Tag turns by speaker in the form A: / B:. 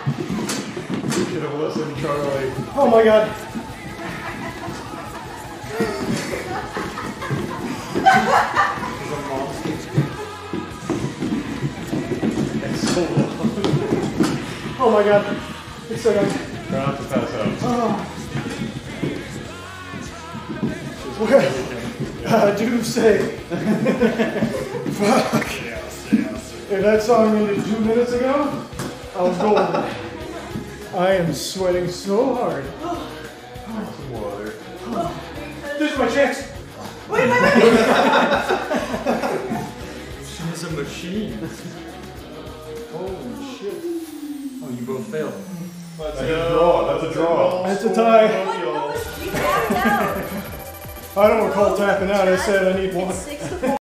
A: You should have listened, Charlie.
B: Oh my god. Oh my god. It's so young.
A: Try not to pass out.
B: Oh. Well, I do say. Fuck. If that song ended 2 minutes ago, I was golden. I am sweating so hard.
A: Some water.
B: This is my chance.
C: Wait.
D: She's a machine.
B: Holy shit.
D: Oh, you both failed.
A: That's a draw. That's a draw.
B: That's a tie.
C: You tapped out.
B: I don't recall tapping out. I said I need one.
C: It's 6 to 4.